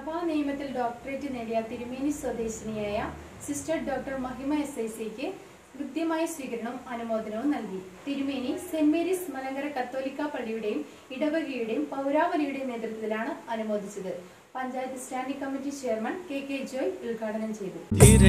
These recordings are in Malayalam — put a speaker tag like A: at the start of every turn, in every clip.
A: സഭാ നിയമത്തിൽ ഡോക്ടറേറ്റ് നേടിയ തിരുമേനി സ്വദേശിനിയായ സിസ്റ്റർ ഡോക്ടർ മഹിമ SICക്ക് കൃത്യമായ സ്വീകരണവും അനുമോദനവും നൽകി. തിരുമേനി സെന്റ് മേരീസ് മലങ്കര കത്തോലിക്ക പള്ളിയുടെയും ഇടവകയുടെയും പൗരാവലിയുടെയും നേതൃത്വത്തിലാണ് അനുമോദിച്ചത്. Panchayat standing committee chairman KK Joy ഉദ്ഘാടനം ചെയ്തു.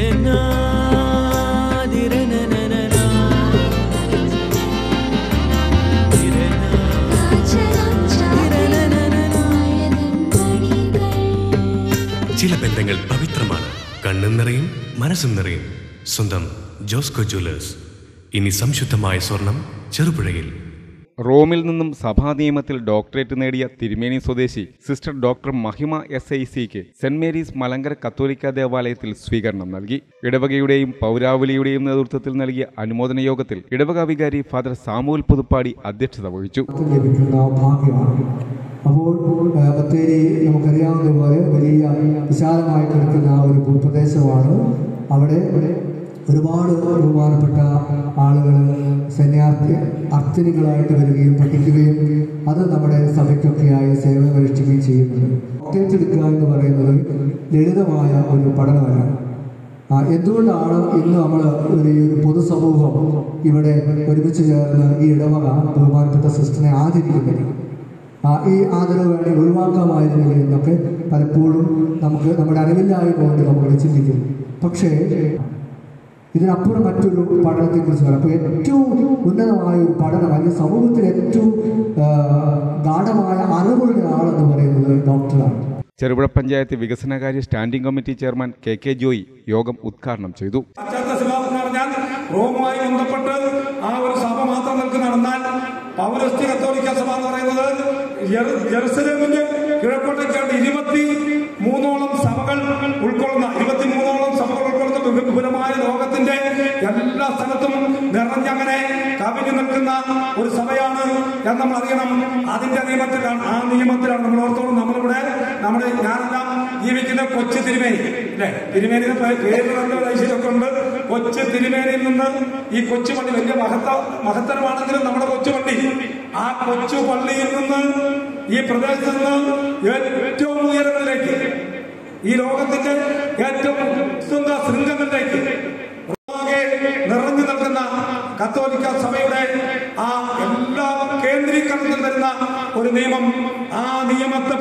B: ചില ബന്ധങ്ങൾ പവിത്രമാണ്. കണ്ണും നിറയും മനസ്സും നിറയും. സ്വന്തം ജോസ്കോ ജ്വല്ലേഴ്സ്. ഇനി സംശുദ്ധമായ സ്വർണം ചെറുപുഴയിൽ.
C: റോമിൽ നിന്നും സഭാ നിയമത്തിൽ ഡോക്ടറേറ്റ് നേടിയ തിരുമേനി സ്വദേശി സിസ്റ്റർ ഡോക്ടർ മഹിമ SICക്ക് സെന്റ് മേരീസ് മലങ്കര കത്തോലിക്ക ദേവാലയത്തിൽ സ്വീകരണം നൽകി. ഇടവകയുടെയും പൗരാവലിയുടെയും നേതൃത്വത്തിൽ നൽകിയ അനുമോദന യോഗത്തിൽ ഇടവക വികാരി ഫാദർ സാമുവൽ പുതുപ്പാടി അധ്യക്ഷത വഹിച്ചു.
D: അപ്പോൾ ബത്തേരി നമുക്കറിയാവുന്നതുപോലെ വലിയ വിശാലമായി കിടക്കുന്ന ഒരു ഭൂപ്രദേശമാണ്. അവിടെ ഒരുപാട് ബഹുമാനപ്പെട്ട ആളുകൾ അർച്ചനികളായിട്ട് വരികയും പഠിക്കുകയും അത് നമ്മുടെ സഭയ്ക്കൊക്കെയായി സേവനമനുഷ്ഠിക്കുകയും ചെയ്യുന്നുണ്ട്. ഡോക്ടറേറ്റ് എടുക്കുക എന്ന് പറയുന്നത് ലളിതമായ ഒരു പഠനമല്ല. എന്തുകൊണ്ടാണ് ഇന്ന് നമ്മൾ ഒരു പൊതുസമൂഹം ഇവിടെ ഒരുമിച്ച് ചേർന്ന് ഈ ഇടവക ബഹുമാനപ്പെട്ട സിസ്റ്ററിനെ ആദരിക്കുന്നത്? ഈ ആദരവ് വേണ്ടി ഒഴിവാക്കാമായിരുന്നില്ല എന്നൊക്കെ പലപ്പോഴും നമുക്ക് നമ്മുടെ അറിവില്ലായ്മ കൊണ്ട് നമ്മൾ ചിന്തിക്കുന്നു. പക്ഷേ ഇതിനപ്പുറം മറ്റൊരു പഠനത്തെക്കുറിച്ച് പറയാം. അപ്പോൾ ഏറ്റവും ഉന്നതമായ ഒരു പഠനം അല്ലെങ്കിൽ സമൂഹത്തിൽ ഏറ്റവും ഗാഢമായ അറിവുള്ള ആളെന്ന് പറയുന്നത് ഡോക്ടറാണ്.
C: ചെറുപുഴ പഞ്ചായത്ത് വികസനകാര്യ standing committee chairman KK Joy യോഗം ഉദ്ഘാടനം ചെയ്തു.
E: റോമുമായി ബന്ധപ്പെട്ട് ആ ഒരു സഭ മാത്രം നിൽക്കുന്നതെന്നാൽ പൗരസ്ത്യ കത്തോലിക്ക സഭ എന്ന് പറയുന്നത് ജെറുസലേമിന്റെ കിഴക്കോട്ടേക്കാണ്ട് 23ഓളം സഭകൾ ഉൾക്കൊള്ളുന്ന 23ഓളം സഭകൾ ഉൾക്കൊള്ളുന്ന വിപുലമായ ലോകത്തിന്റെ എല്ലാ സ്ഥലത്തും നിറഞ്ഞങ്ങനെ കവിഞ്ഞു നിൽക്കുന്ന ഒരു സഭയാണ് എന്ന് നമ്മൾ അറിയണം. അതിന്റെ നിയമത്തിലാണ്, ആ നിയമത്തിലാണ് നമ്മൾ ഓർത്തോളം നമ്മുടെ ഞാനെല്ലാം ജീവിക്കുന്ന കൊച്ചു തിരുമേനി അല്ലെ, തിരുമേനിയുടെ പേര് നല്ല ഐശ്വര്യമൊക്കെ ഉണ്ട്. കൊച്ചു തിരുമേനിയിൽ നിന്ന് ഈ കൊച്ചു പള്ളി വലിയ മഹത്തരമാണെങ്കിലും നമ്മുടെ കൊച്ചു പള്ളി, ആ കൊച്ചു പള്ളിയിൽ നിന്ന് ഈ പ്രദേശത്ത് നിന്ന് ഏറ്റവും ഉയരങ്ങളിലേക്ക്, ഈ ലോകത്തിന്റെ ഏറ്റവും ശൃംഗങ്ങളിലേക്ക് നിറഞ്ഞു നിൽക്കുന്ന കത്തോലിക്ക സഭയുടെ ആ എല്ലാ കേന്ദ്രീകരണത്തിൽ വരുന്ന ഒരു നിയമം, ആ നിയമത്തെ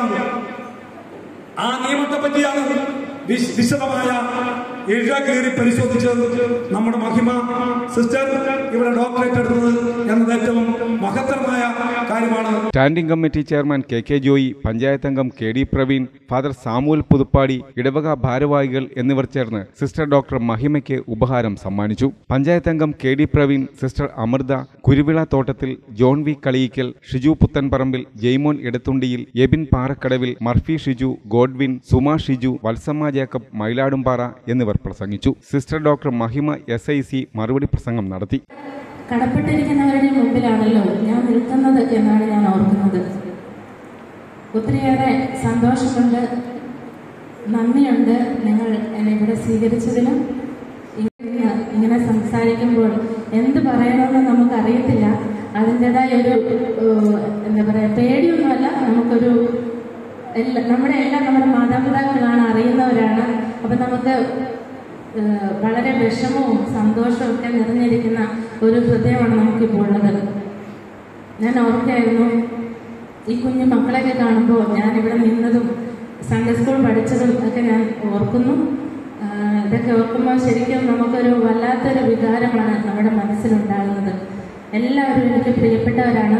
E: പറ്റിയാണ് വിശദമായ ഇഴകേറി പരിശോധിച്ച് നമ്മുടെ മഹിമ സിസ്റ്റർ ഇവിടെ ഡോക്ടറേറ്റ് എടുത്തത് എന്നത് ഏറ്റവും മഹത്തരമായ കാര്യമാണ്.
C: Standing committee chairman KK Joy, panchayat അംഗം KD പ്രവീൺ, ഫാദർ സാമുവൽ പുതുപ്പാടി, ഇടവക ഭാരവാഹികൾ എന്നിവർ ചേർന്ന് സിസ്റ്റർ ഡോക്ടർ മഹിമയ്ക്ക് ഉപഹാരം സമ്മാനിച്ചു. പഞ്ചായത്ത് അംഗം KD Praveen, sister Amrutha, Kuruvila Thottathil, John V Kaliyikkal, Shiju Puthenparambil, Jaimon Edathundiyil, Ebin Parakkadavil, Murphy Shiju, Godwin, Suma Shiju, Valsamma Jacob, Mayiladumpara എന്നിവർ പ്രസംഗിച്ചു. സിസ്റ്റർ ഡോക്ടർ മഹിമ SIC മറുപടി പ്രസംഗം നടത്തി.
F: കടപ്പെട്ടിരിക്കുന്നവരുടെ മുമ്പിലാണല്ലോ ഞാൻ നിൽക്കുന്നത് എന്നാണ് ഞാൻ ഓർക്കുന്നത്. ഒത്തിരിയേറെ സന്തോഷമുണ്ട്, നന്ദിയുണ്ട് നിങ്ങൾ എന്നെ ഇവിടെ സ്വീകരിച്ചതിനും. ഇങ്ങനെ സംസാരിക്കുമ്പോൾ എന്ത് പറയണമെന്ന് നമുക്കറിയത്തില്ല. അതിൻ്റെതായ ഒരു എന്താ പറയുക, പേടിയൊന്നുമല്ല, നമുക്കൊരു നമ്മുടെ മാതാപിതാക്കളാണ്, അറിയുന്നവരാണ്. അപ്പം നമുക്ക് വളരെ വിഷമവും സന്തോഷവും ഒക്കെ നിറഞ്ഞിരിക്കുന്ന ഒരു ഹൃദയമാണ് നമുക്കിപ്പോൾ ഉള്ളത്. ഞാൻ ഓർക്കായിരുന്നു ഈ കുഞ്ഞു മക്കളെയൊക്കെ കാണുമ്പോൾ ഞാനിവിടെ നിന്നതും സൺഡേ സ്കൂൾ പഠിച്ചതും ഒക്കെ ഞാൻ ഓർക്കുന്നു. ഇതൊക്കെ ഓർക്കുമ്പോൾ ശരിക്കും നമുക്കൊരു വല്ലാത്തൊരു വികാരമാണ് നമ്മുടെ മനസ്സിലുണ്ടാകുന്നത്. എല്ലാവരും എനിക്ക് പ്രിയപ്പെട്ടവരാണ്.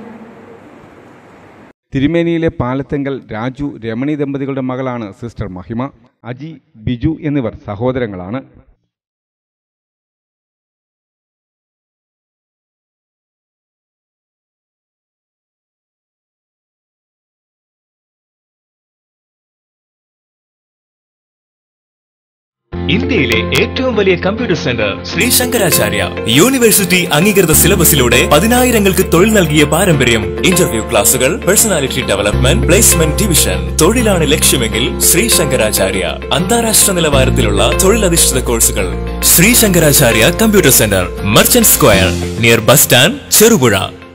C: തിരുമേനിയിലെ പാലത്തെങ്കൽ രാജു രമണി ദമ്പതികളുടെ മകളാണ് സിസ്റ്റർ മഹിമ. അജി, ബിജു എന്നിവർ സഹോദരങ്ങളാണ്.
G: ഇന്ത്യയിലെ ഏറ്റവും വലിയ computer centre Sri Sankaracharya university അംഗീകൃത സിലബസിലൂടെ 10,000ങ്ങൾക്ക് തൊഴിൽ നൽകിയ പാരമ്പര്യം. ഇന്റർവ്യൂ ക്ലാസുകൾ, പേഴ്സണാലിറ്റി ഡെവലപ്മെന്റ്, പ്ലേസ്മെന്റ് ഡിവിഷൻ. തൊഴിലാണ് ലക്ഷ്യമെങ്കിൽ ശ്രീ ശങ്കരാചാര്യ. അന്താരാഷ്ട്ര നിലവാരത്തിലുള്ള തൊഴിലധിഷ്ഠിത കോഴ്സുകൾ. Sri Sankaracharya computer centre, merchant square, near bus stand, Cherupuzha.